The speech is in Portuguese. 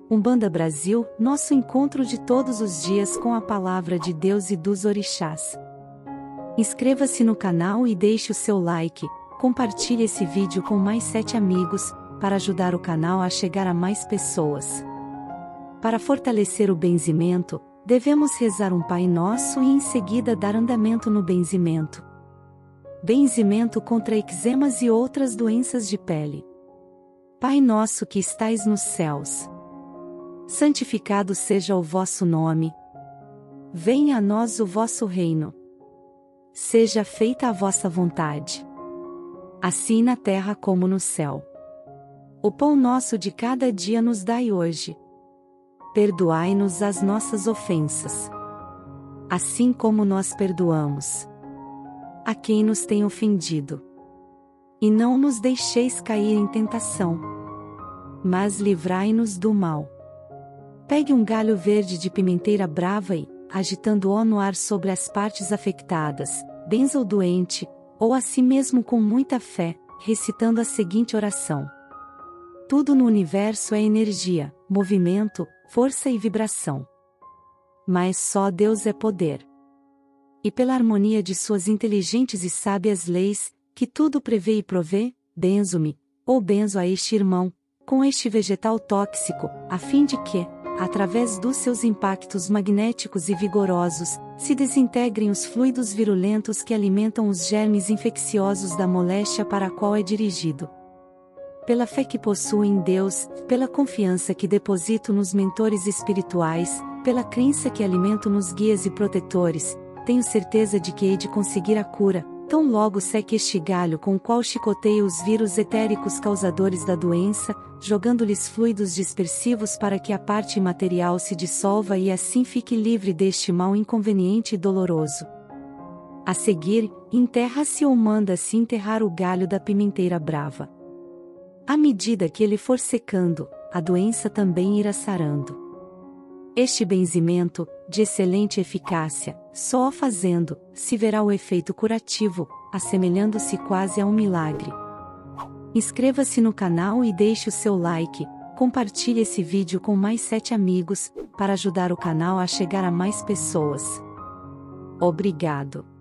Umbanda Brasil, nosso encontro de todos os dias com a palavra de Deus e dos orixás. Inscreva-se no canal e deixe o seu like, compartilhe esse vídeo com mais 7 amigos, para ajudar o canal a chegar a mais pessoas. Para fortalecer o benzimento, devemos rezar um Pai Nosso e em seguida dar andamento no benzimento. Benzimento contra eczemas e outras doenças de pele. Pai nosso que estais nos céus, santificado seja o vosso nome. Venha a nós o vosso reino. Seja feita a vossa vontade, assim na terra como no céu. O pão nosso de cada dia nos dai hoje. Perdoai-nos as nossas ofensas, assim como nós perdoamos a quem nos tem ofendido. E não nos deixeis cair em tentação, mas livrai-nos do mal. Pegue um galho verde de pimenteira brava e, agitando-o no ar sobre as partes afetadas, benza o doente, ou a si mesmo com muita fé, recitando a seguinte oração: tudo no universo é energia, movimento, força e vibração. Mas só Deus é poder. E pela harmonia de suas inteligentes e sábias leis, que tudo prevê e provê, benzo-me, ou benzo a este irmão, com este vegetal tóxico, a fim de que, através dos seus impactos magnéticos e vigorosos, se desintegrem os fluidos virulentos que alimentam os germes infecciosos da moléstia para a qual é dirigido. Pela fé que possuo em Deus, pela confiança que deposito nos mentores espirituais, pela crença que alimento nos guias e protetores, tenho certeza de que hei de conseguir a cura, tão logo seque este galho com o qual chicoteio os vírus etéricos causadores da doença, jogando-lhes fluidos dispersivos para que a parte imaterial se dissolva e assim fique livre deste mal inconveniente e doloroso. A seguir, enterra-se ou manda-se enterrar o galho da pimenteira brava. À medida que ele for secando, a doença também irá sarando. Este benzimento, de excelente eficácia, só a fazendo, se verá o efeito curativo, assemelhando-se quase a um milagre. Inscreva-se no canal e deixe o seu like, compartilhe esse vídeo com mais 7 amigos, para ajudar o canal a chegar a mais pessoas. Obrigado.